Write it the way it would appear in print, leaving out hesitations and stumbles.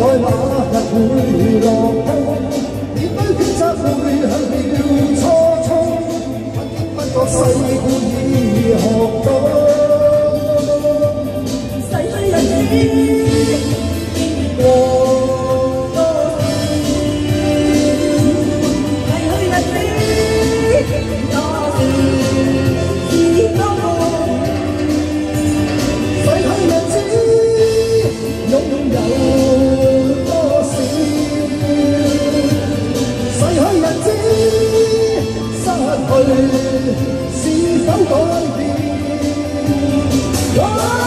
在那日會落空，面對抉擇回向了初衷，不覺世故已學懂，逝去日子經過多事，逝去日子多事是多夢，逝去日子擁有多少？逝去日子失去是否改變？